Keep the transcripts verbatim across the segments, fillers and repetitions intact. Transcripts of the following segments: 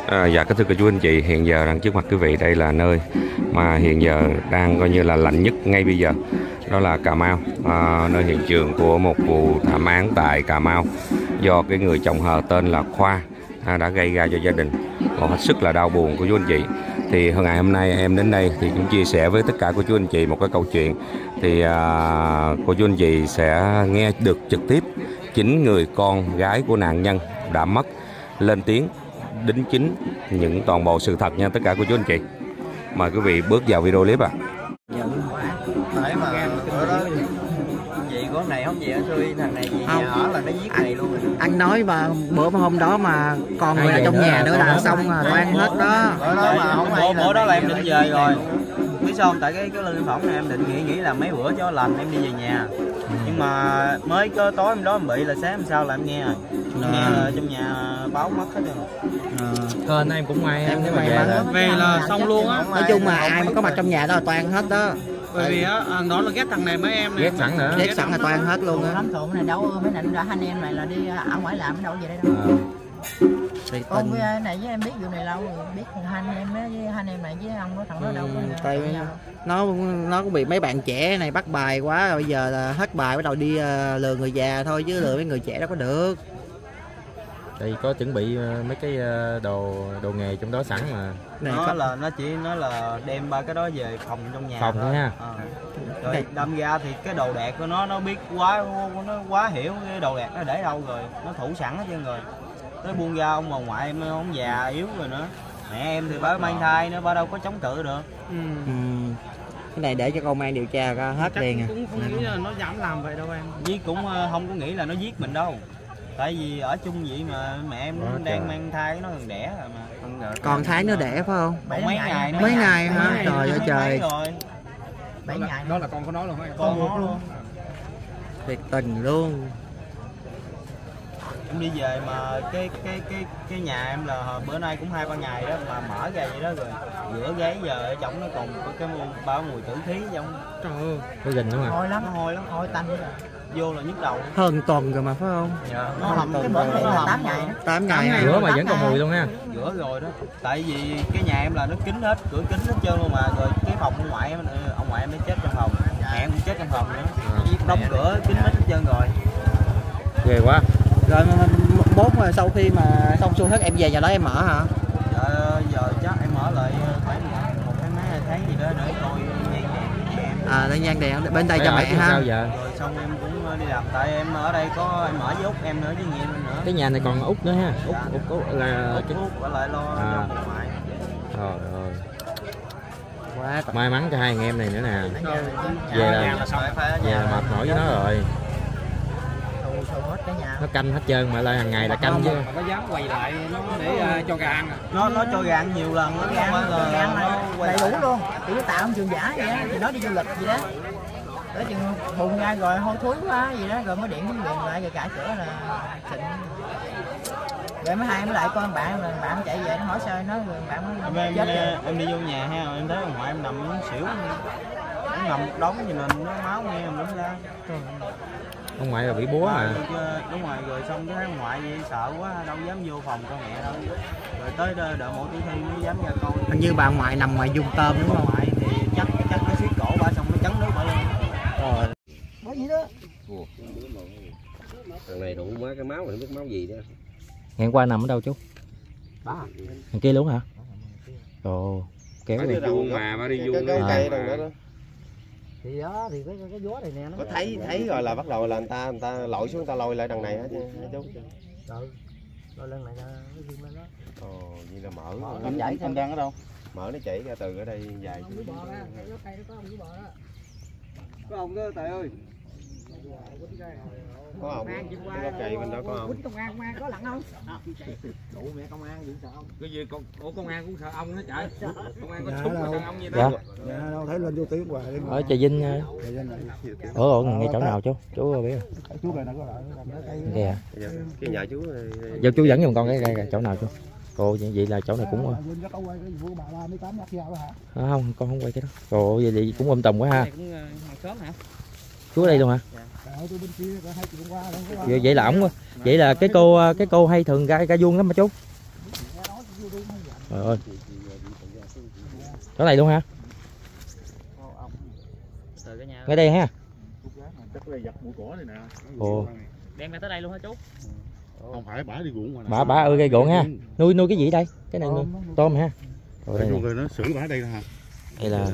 À, dạ kính thưa cô chú anh chị, hiện giờ đang trước mặt quý vị đây là nơi mà hiện giờ đang coi như là lạnh nhất ngay bây giờ, đó là Cà Mau, à, nơi hiện trường của một vụ thảm án tại Cà Mau do cái người chồng hờ tên là Khoa à, đã gây ra cho gia đình một hết sức là đau buồn của chú anh chị. Thì ngày hôm nay em đến đây thì cũng chia sẻ với tất cả cô chú anh chị một cái câu chuyện, thì à, cô chú anh chị sẽ nghe được trực tiếp chính người con gái của nạn nhân đã mất lên tiếng đính chính những toàn bộ sự thật nha tất cả cô chú anh chị. Mời quý vị bước vào video clip ạ. Tại mà ở đó chị có này không vậy xui thằng này gì nhà ở là nó giết này luôn rồi. Anh nói mà bữa hôm đó mà còn người ở trong nhà nữa là xong rồi toan hết đó. Bữa đó mà không bữa, bữa đó là em định về rồi. Biết sao không? Tại cái cái lương phỏng này em định nghĩ nghĩ là mấy bữa cho lành em đi về nhà. Nhưng mà mới có tối hôm đó em bị là sáng hôm sau là em nghe rồi. Em nghe là trong nhà báo mất hết rồi. Ờ, anh em cũng may em nếu mà may về mắn là, về là xong luôn á. Nói chung mà ai mà có mặt trong nhà đó là toan hết đó. Bởi vì á đó là ghét thằng này mấy em này. ghét sẵn nữa. Ghét sẵn là toan hết luôn á. Lắm thượng này đâu mấy định ra anh em này là đi ở ngoài làm đâu về đây đâu. À. Con với này với em biết vụ này lâu rồi, biết hai anh em với hai anh em này với ông có thằng đó đâu có. Tại nó nó cũng bị mấy bạn trẻ này bắt bài quá rồi, bây giờ là hết bài bắt đầu đi uh, lừa người già thôi chứ lừa mấy người trẻ đâu có được. Đây có chuẩn bị mấy cái đồ đồ nghề trong đó sẵn mà. Này nó là nó chỉ nói là đem ba cái đó về phòng trong nhà phòng thôi nha. À. Rồi đâm ra thì cái đồ đạc của nó nó biết quá nó quá hiểu cái đồ đạc nó để đâu rồi, nó thủ sẵn hết trơn rồi. Tới buông ra ông bà ngoại em ông già yếu rồi nữa, mẹ em thì bà mang thai nữa, bà đâu có chống cự được. Ừ. Ừ. Cái này để cho công an điều tra ra hết liền à. Cũng không nghĩ là nó dám làm vậy đâu em. Giết cũng không có nghĩ là nó giết mình đâu. Tại vì ở chung vậy mà mẹ em Đó, đang trời. mang thai nó còn đẻ rồi mà. Còn tháng nữa đẻ phải không? Còn mấy ngày nữa. Mấy ngày hả? Trời ơi trời. Rồi. bảy ngày Đó là con của nó luôn hả? Con nó luôn. Thiệt tình luôn. Em đi về mà cái cái cái cái nhà em là bữa nay cũng hai ba ngày đó mà mở ra vậy đó, rồi rửa gáy giờ ở trong nó còn có cái mùi bao mùi tử khí trong. Trời ơi. Có gình đúng không? hôi lắm, Nó hôi lắm, hôi tanh. vô là nhức đầu. Hơn tuần rồi mà phải không? Dạ. Nó hầm cái bữa này là tám ngày đó. tám ngày hả? Rửa mà vẫn còn mùi luôn ha. Rửa rồi đó. Tại vì cái nhà em là nó kín hết, cửa kín hết trơn luôn mà, rồi cái phòng ông ngoại em ông ngoại em nó chết trong phòng, mẹ em cũng chết trong phòng nữa. Đóng cửa kín hết hết trơn rồi. Ghê quá. Rồi mốt mà sau khi mà xong xuôi hết em về nhà đó em mở hả? Dạ, giờ chắc em mở lại khoảng một tháng mấy hai tháng gì đó để coi nhang đèn em. À, để nhang đèn bên tay cho mẹ ha. Sao giờ? Rồi xong em cũng đi làm, tại em ở đây có em ở với Út em nữa chứ nhiều nữa. Cái nhà này còn Út nữa ha. Út Dạ. Út, Út là Út, cái Út ở lại lo à. cho một ngoại. Trời ơi. Quá May mắn cho hai anh em này nữa nè. Về là về là mệt mỏi với nó rồi. Nó canh hết trơn mà lại hàng ngày là canh chứ. Nó dám quay lại nó để uh, cho gà ăn à. Nó nó cho gà ăn nhiều lần, nó không phải là nó quay đầy đủ luôn, chỉ có tạo ông trường giả vậy á, thì nó đi du lịch gì đó. Tới chừng bùng ra rồi hôi thối quá gì đó, rồi mới điện chính quyền lại rồi cãi cửa là xịn. Rồi mấy hai mới lại con bạn là bạn chạy về nó hỏi sao nó rồi bạn nó em, chết em, rồi. em đi vô nhà ha, em thấy ông ngoại em nằm nó xỉu, nó nằm một đống gì nên nó máu nghe em đứng ra. Ông ngoại là bị búa mà. Đúng rồi, rồi xong cái thấy ông ngoại vậy sợ quá đâu dám vô phòng con mẹ đâu. Rồi tới đợi, đợi mộ tử thi mới dám ra coi. Hình như bà ngoại nằm ngoài vùng tôm đúng không? Ngoại thì chắc chắc nó siết cổ bà xong nó chấn nước bà lên. Rồi. Có gì đó. Thằng này đủ má cái máu này, biết máu gì đó. Ngày hôm qua nằm ở đâu chú? Đó. Thằng kia luôn hả? Ồ, kéo Bà đi. đi đâu mà bà đi vuông cái cây đâu đó. Thì đó thì cái cái gió này nè nó Có thấy thấy rồi là bắt đầu là người ta người ta lội xuống, người ta lôi lại đằng này hả chú? rồi rồi lần này nó ghim lên đó. Ồ, như là mở. Em chạy em đang ở đâu? Mở nó chảy ra từ ở đây dài. Có ông đó Tài ơi. Có không? Cái gốc cây bên đó có không? Công an công an có lặn không? Đủ mẹ công an gì sợ không? Cái gì con ủa công an cũng sợ ông hết trời. Công an có Dạ, súng đâu. mà ông gì Dạ. đó. Dạ, đâu thấy lên vô tiếng hoài. Ở Trà Vinh. Ủa, ủa ngay chỗ nào chú? Chú biết không? Chú này nó có lại nó cây. Kìa. Cái nhà chú này. Giờ chú dẫn giùm con cái cái chỗ nào chú? Ồ, vậy, vậy là chỗ này cũng à, không, con không quay cái đó. Ồ, vậy thì cũng ôm tùm quá ha. Chú ở đây luôn hả? Vậy, vậy là ổng, vậy là cái cô cái cô hay thường ra ra vuông lắm mà chú. Trời ơi. Chỗ này luôn hả? Ngay đây ha. Ồ. Đem ra tới đây luôn hả chú? Không phải bả đi ruộng mà. Bả bả ơi gây gọn ha. Nuôi nuôi cái gì đây? Cái này nuôi tôm ha. Rồi đây người nó xử bả đây hả? Đây là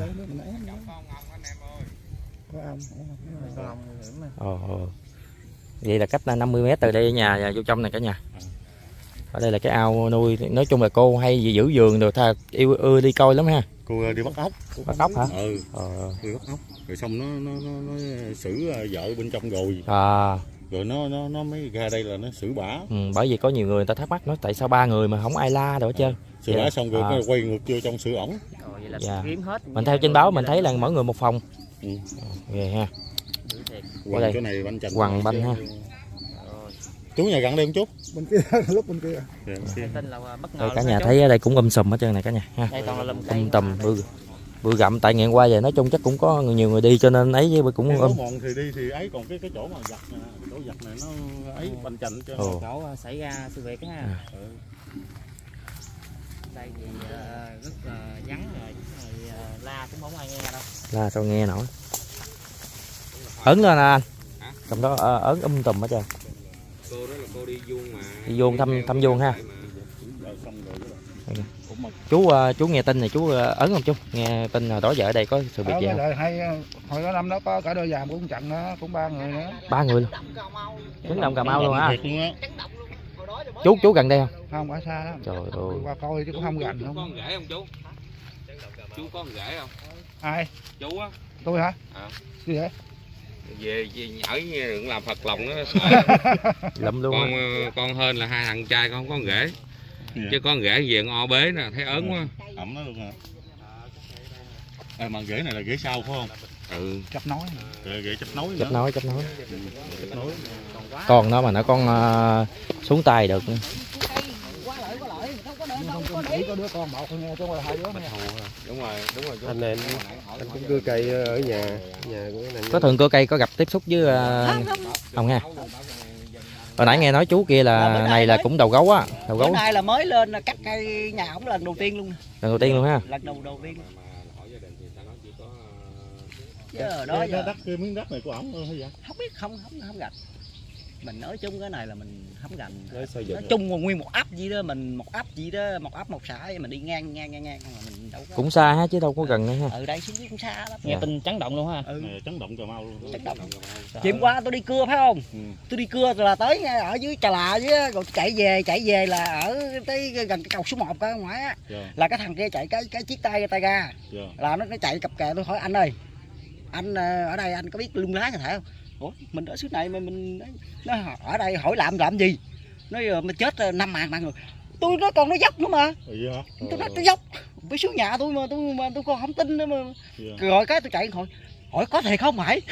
Ồ, ồ. Vậy là cách năm mươi mét từ đây nhà vô trong này cả nhà. Ở đây là cái ao nuôi, nói chung là cô hay gì giữ vườn rồi tha yêu ưa đi coi lắm ha. Cô đi bắt ốc. Bắt ốc hả? Ừ. Ờ. Đi bắt ốc. Rồi xong nó nó nó, nó xử vợ bên trong rồi. À. Rồi nó nó nó mới ra đây là nó xử bả. Ừ, bởi vì có nhiều người người ta thắc mắc nói tại sao ba người mà không ai la đâu hết trơn. Xử bả xong rồi à. Quay ngược vô trong xử ổng. Dạ. Mình theo trên báo mình thấy là mỗi người một phòng. Ừ. Về ha. Quằn chỗ này banh chành. Quằn banh ha. Chú nhà gần đây không chú? Bên kia, lúc bên kia. Tin là bất ngờ. Đây cả nhà thấy ở đây cũng um sùm hết trơn này cả nhà ha. Đây toàn là lùm um tùm bự bự gặm tại ngày qua về nói chung chắc cũng có nhiều người đi cho nên ấy với cũng um. Mòn thì đi thì ấy còn cái cái chỗ mà giặt nè, chỗ giặt này nó ấy banh chành cho chỗ xảy ra sự việc á ha. À. Ừ. Đây thì uh, rất là uh, vắng rồi, uh, la cũng không ai nghe đâu. La sao nghe nổi. Ấn lên anh. Trong đó uh, ấn um tùm hết trơn. Cô đó là cô đi vuông mà. Đi vuông thăm thăm vuông ha. Chú uh, chú nghe tin này chú uh, ấn không chú? Nghe tin là đó giờ ở đây có sự việc gì không? Hay hồi đó năm đó có cả đôi giàm cũng chặn đó, cũng ba người nữa. Ba người luôn. Trứng đồng Cà Mau luôn hả? Chú chú gần đây không? Không, ở xa lắm. Trời ơi. Qua coi chứ cũng không gần không. Chú có con rể không chú? Chú có con rể không? Ai? Chú á. Tôi hả? À. Gì vậy? Về, về nhảy đừng làm phật lòng nó lụm luôn. Con con hơn là hai thằng trai con không có con rể. Yeah. Chứ con rể về o bế nè, thấy ớn quá. Ẩm nó luôn hả? À, mà rễ này là rễ sau phải không? Ừ. Chấp nối. Rễ, rễ chấp nối. Chấp nối, chấp nối. Chấp nối. Con nó mà nó con uh, xuống tay được nữa. Có đứa con một thôi nghe, chứ không hai đứa nghe. Đúng rồi, đúng rồi. Anh này anh cũng cưa cây ở nhà, nhà của cái này. Có thường cưa cây có gặp tiếp xúc với uh, không ha? Hồi nãy nghe nói chú kia là này là cũng đầu gấu á, đầu gấu. Bữa nay là mới lên cắt cây nhà ổng lần đầu tiên luôn. Lần đầu tiên luôn ha. Lần đầu đầu tiên. Chứ ở đó giờ đất cái miếng đất này của ổng hay vậy? Không biết, không không không gạch. Mình nói chung cái này là mình không gành. Nói chung là nguyên một ấp gì đó, mình một ấp gì đó, một ấp một xã mình đi ngang ngang ngang ngang mà mình đâu có. Cũng xa ha chứ đâu có gần nữa ha. Ở đây xíu cũng xa lắm. Nghe tin chấn động luôn ha. Ừ. Chấn động Cà Mau luôn. Chấn động. Chiều qua tôi đi cưa phải không? Ừ. Tôi đi cưa là tới ở dưới Trà Là với rồi chạy về, chạy về là ở tới gần cái cầu số một ở ngoài á. Yeah. Là cái thằng kia chạy cái cái chiếc tay tay ga. Yeah. Là nó nó chạy cặp kè, tôi hỏi anh ơi. Anh ở đây anh có biết lung lá như thế không? Ủa, mình ở xứ này mà mình nó ở đây hỏi làm làm gì? Nó giờ mà chết năm ngàn mạng rồi. Tôi nói còn nó dốc nữa mà. Ừ, hả? Tôi nói tôi dốc. Với xuống nhà tôi mà tôi mà tôi còn không tin nữa mà. Yeah. Rồi cái tôi chạy hỏi hỏi có thiệt không mày?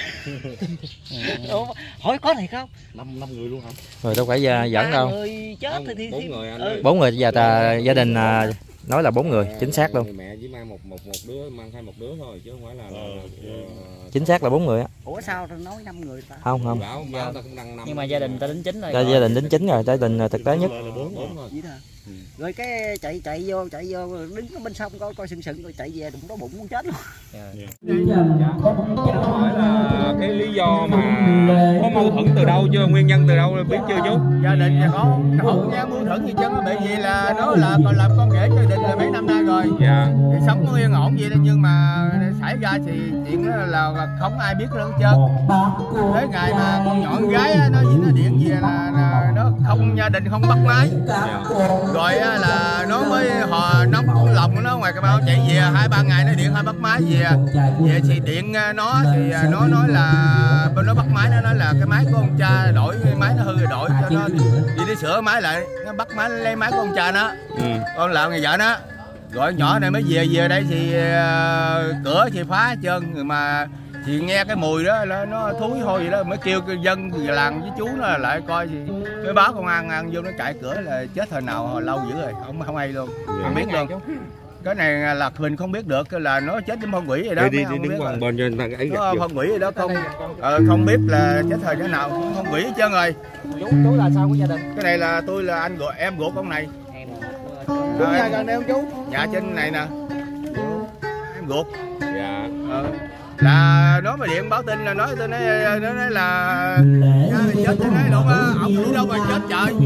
Hỏi có thiệt không? Năm năm người luôn hả? Rồi đâu phải giờ dẫn đâu. Người chết thì thì bốn người anh. Ừ. Bốn người giờ ta, gia đình nói là bốn người chính xác luôn. Mẹ chỉ mang một một một đứa, mang hai một đứa thôi chứ không phải là, là, là, là chính xác là bốn người á. Ủa sao tôi nói năm người ta? Không không. Báo, báo ta cũng đăng năm. Nhưng mà gia đình ta đính chính rồi. Gia, gia đình đính chính rồi, gia đình thực tế nhất. bốn rồi. Ừ. Rồi cái chạy chạy vô chạy vô đứng ở bên sông coi coi sừng sừng rồi chạy về đụng đó bụng muốn chết luôn. Yeah. Yeah. Hỏi là cái lý do mà có mâu thuẫn từ đâu chưa, nguyên nhân từ đâu biết chưa chú? Gia đình nhà có không nghe mâu thuẫn gì chứ, bởi vì là nó là còn làm con rể gia đình là mấy năm nay rồi. Dạ. Thì sống nó yên ổn vậy đó, nhưng mà xảy ra thì chuyện đó là không ai biết nữa hết trơn. Tới ngày mà con nhỏ con gái nó gì nó điện về là, là nó không, gia đình không bắt máy. Dạ. Rồi là nó mới hò nóng lòng của nó ngoài Cà Mau chạy về hai ba ngày nó điện hai bắt máy về. Về thì điện nó thì nó nói là bên nó bắt máy, nó nói là cái máy của ông cha đổi, máy nó hư rồi đổi cho nó đi đi sửa máy lại, nó bắt máy lấy máy của ông cha nó. Ừ. Con làm người vợ nó. Rồi nhỏ này mới về về đây thì uh, cửa thì phá hết trơn mà thì nghe cái mùi đó nó, nó thúi hôi gì đó mới kêu cái dân làng với chú nó lại coi thì cái báo công an ăn vô nó chạy cửa là chết hồi nào hồi lâu dữ rồi không không hay luôn. Yeah. Không biết luôn. Cái này là mình không biết được là nó chết trong phong quỷ rồi đó. Đi đi, đi đứng qua bên cho người ta ấy gặp phong quỷ rồi đó không. Ờ, không biết là chết thời thế nào phong quỷ hết trơn rồi. Chú chú là sao của gia đình? Cái này là tôi là anh ruột em ruột con này. Chú nhà gần đây không chú? Dạ trên này nè. Em ruột. Dạ. Ờ. Là nó mà điện báo tin là nói tôi nói nó nói là chết tôi nói luôn á, ông đi đâu mà chết trời.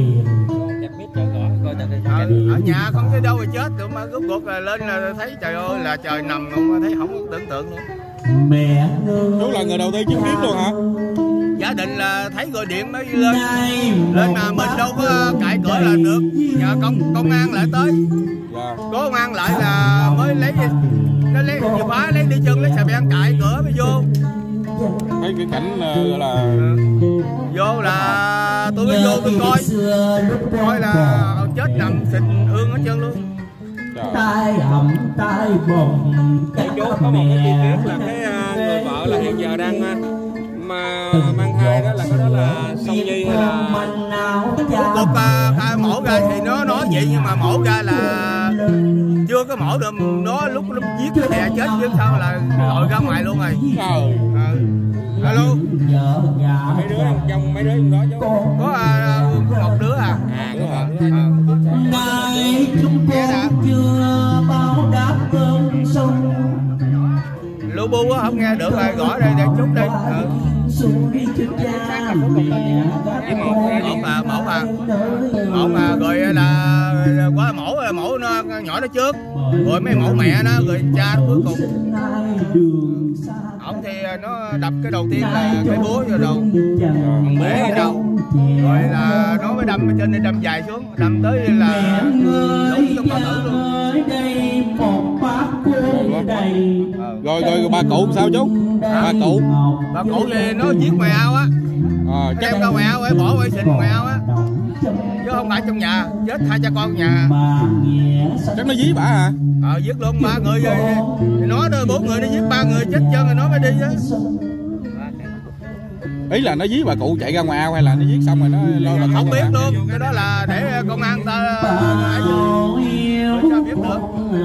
Ờ, ở nhà không thấy đâu mà chết được mà rốt cuộc là lên là thấy trời ơi là trời nằm luôn, thấy không có tưởng tượng luôn. Mẹ chú là người đầu tiên chứng kiến luôn hả? Giả định là thấy gọi điện mới lên lên mà mình đâu có cãi cửa làm được, nhờ công công an lại tới. Dạ. Công an lại là mới lấy nó lấy chìa khóa lấy đi chân lấy xà beng cãi cửa mới vô. Thấy cái cảnh gọi là Vô là tôi mới vô tôi coi coi là chết nằm xịt ương hết trơn luôn. Tai ẩm tai bồng. Chú có một cái chi tiết là cái người vợ là hiện giờ đang mà mang thai đó là cái đó là Song Nhi hay là Cuộc uh, mổ ra thì nó nói vậy nhưng mà mổ ra là chưa có mổ được, nó lúc lúc giết cái đè chết chứ sao là lội ra ngoài luôn rồi. Trời. À, alo. mấy đứa trong mấy đứa trong đó chú Có uh, một đứa à? À đứa hả? Ngày chúng con chưa báo đáp cơn sông. Lu bu á không nghe được rồi, gõ đây để chút đi. Ừ. Mổ mà mổ mà mổ mà rồi là quá mổ là mổ nó nhỏ nó trước rồi mới mổ mẹ nó rồi cha nó cuối cùng. Ổng thì nó đập cái đầu tiên là cái búa vào đầu còn bể ở đâu rồi là nó mới đâm ở trên đây, đâm dài xuống đâm tới là đúng trong bao tử luôn. Rồi rồi bà cụ sao chú? Bà cụ bà cụ thì nó giết ngoài ao á. À, chắc đem ra ngoài ao ấy bỏ vệ sinh ngoài ao á chứ không phải trong nhà, chết hai cha con nhà. Chắc nó dí bà hả? Ờ giết luôn ba người rồi nó đưa bốn người nó giết ba người chết chân rồi nó mới đi á. Ý là nó dí bà cụ chạy ra ngoài ao hay là nó giết xong rồi nó lôi bà cụ? Không biết luôn, cái đó là để công an ta ấy sao biết được.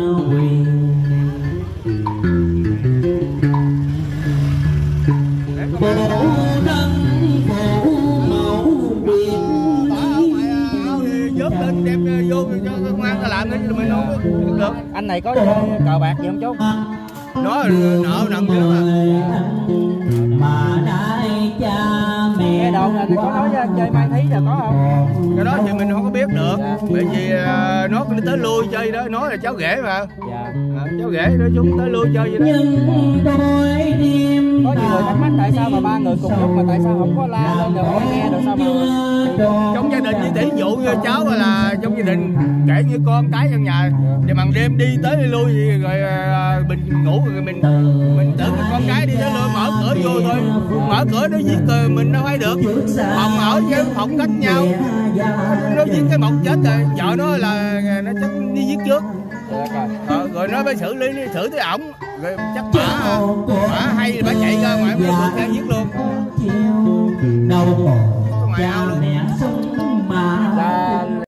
Lên đem vô cho công an ta làm cái mình không biết được. Anh này có cờ bạc gì không chú? Nó nợ nần dữ mà đại cha mẹ nghe đồn là có nói với chơi Mai Thí là có không? Cái đó thì mình không có biết được. Dạ. Bởi vì uh, nó cứ tới lui chơi đó, nói là cháu rể mà. Dạ. À, cháu rể nó chúng tới lui chơi vậy đó. Có nhiều người thắc mắc tại sao mà ba người cùng lúc mà tại sao không có la lên được, không nghe được sao mà trong gia đình như tỷ dụ như cháu là trong gia đình kể như con cái trong nhà thì bằng đêm đi tới đi lui gì rồi uh, mình ngủ rồi mình mình tưởng con cái đi tới lui mở cửa vô thôi, mở cửa nó giết rồi mình đâu phải được. Phòng ở cái phòng cách nhau nó giết cái một chết rồi vợ nó là nó chắc đi giết trước. Ờ, rồi nó mới xử lý xử tới ổng rồi chắc bả bả hay bả chạy ra ngoài mới được ra giết luôn. đâu Ngoài ao luôn.